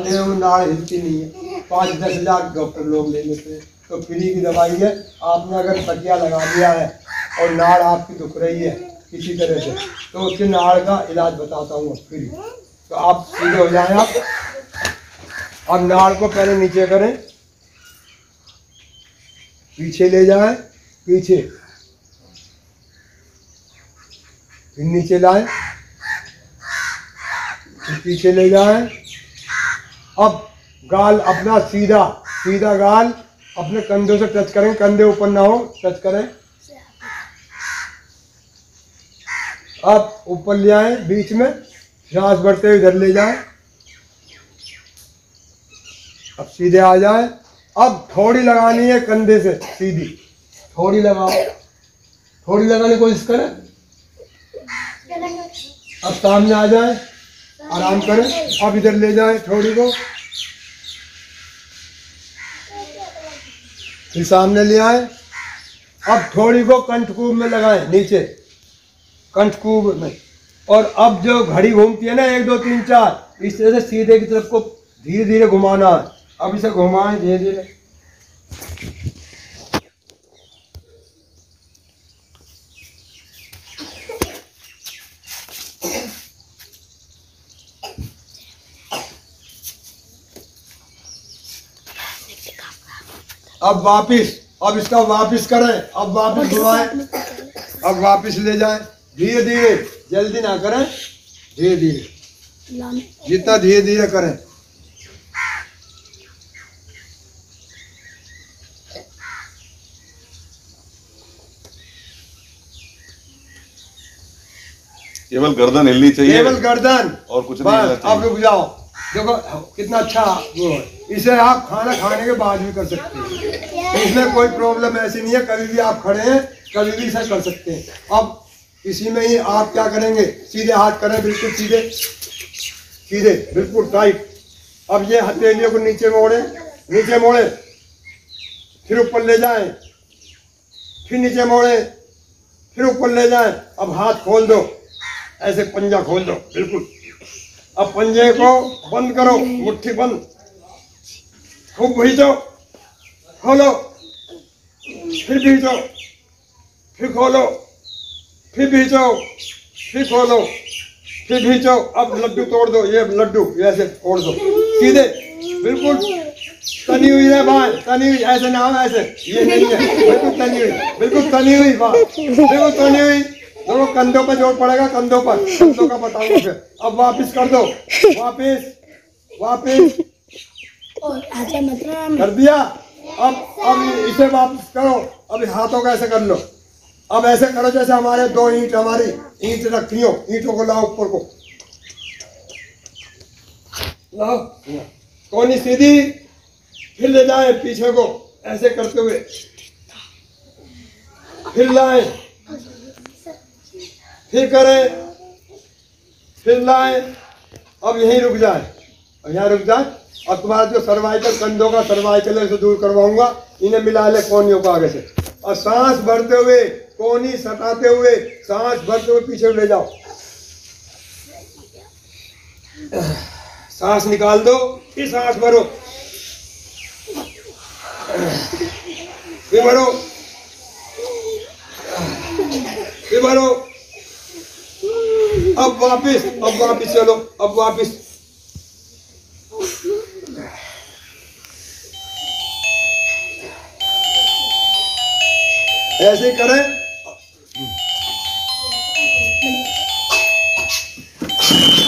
खाते हैं वो नाड़ हिलती नहीं है। 5-10 हज़ार डॉक्टर लोग ले लेते हैं, तो फ्री की दवाई है। आपने अगर तकिया लगा दिया है और नाड़ आपकी दुख रही है किसी तरह से, तो उसके नाड़ का इलाज बताता हूँ फ्री। तो आप सीधे हो जाएं। आप अब नाड़ को पहले नीचे करें, पीछे ले जाएं, पीछे फिर नीचे लाएं, फिर पीछे ले जाएं। अब गाल अपना सीधा सीधा गाल अपने कंधों से टच करें, कंधे ऊपर ना हो, टच करें। अब ऊपर ले आए, बीच में सांस भरते हुए इधर ले जाएं। अब सीधे आ जाए। अब थोड़ी लगानी है कंधे से सीधी, थोड़ी लगाओ, थोड़ी लगाने की कोशिश करें। अब सामने आ जाए, आराम करें। अब इधर ले जाएं थोड़ी को, फिर सामने ले आए। अब थोड़ी को कंठकूब में लगाएं, नीचे कंठकूब में। और अब जो घड़ी घूमती है ना 1 2 3 4, इस तरह से सीधे की तरफ को धीरे धीरे घुमाना है। अब इसे घुमाएं धीरे धीरे। अब वापिस, अब इसका वापिस करें, अब वापिस घुमाएं, अब वापिस ले जाएं। धीरे धीरे, जल्दी ना करें, धीरे धीरे, जितना धीरे धीरे करें। केवल गर्दन हिलनी चाहिए, केवल गर्दन, और कुछ नहीं हिलना चाहिए। अब रुक जाओ, देखो कितना अच्छा वो है। इसे आप खाना खाने के बाद भी कर सकते हैं, इसमें कोई प्रॉब्लम ऐसी नहीं है। कभी भी आप खड़े हैं, कभी भी इसे कर सकते हैं। अब इसी में ही आप क्या करेंगे, सीधे हाथ करें, बिल्कुल सीधे सीधे, बिल्कुल टाइट। अब ये हथेलियों को नीचे मोड़े, नीचे मोड़े, फिर ऊपर ले जाएं, फिर नीचे मोड़े, फिर ऊपर ले जाएं। अब हाथ खोल दो, ऐसे पंजा खोल दो बिल्कुल। अब पंजे को बंद करो, मुट्ठी बंद, खूब खींचो, खोलो, फिर खींचो, फिर खोलो, फिर खींचो, फिर खोलो, फिर खींचो। अब लड्डू तोड़ दो, ये लड्डू ऐसे तोड़ दो सीधे, बिल्कुल तनी हुई है बाल, तनी हुई, ऐसे ना हो, ऐसे ये नहीं है, बिल्कुल तनी हुई, बिल्कुल तनी हुई बाल, बिल्कुल तनी हुई। देखो कंधों पर जोर पड़ेगा, कंधों पर, कंधों का बताऊंगा फिर। अब वापिस कर दो, वापिस वापिस कर दिया। अब इसे वापस करो। अब हाथों का ऐसे कर लो। अब ऐसे करो जैसे हमारे 2 ईंट, हमारी ईंट रखी हो, ईंटों को लाओ ऊपर को, लाओ कोनी सीधी, फिर ले जाए पीछे को ऐसे करते हुए, फिर लाए, फिर करें, फिर लाए। अब यहीं रुक जाए, अब यहाँ रुक जाए। और तुम्हारा जो सर्वाइकल, कंधों का सर्वाइकल से दूर करवाऊंगा, इन्हें मिला ले कोनियों को आगे से। और सांस भरते हुए, कोनी सटाते हुए, सांस भरते हुए पीछे ले जाओ। सांस निकाल दो, फिर सांस भरो, फिर भरो, फिर भरो। अब वापिस चलो, अब वापिस। ऐसे ही करें।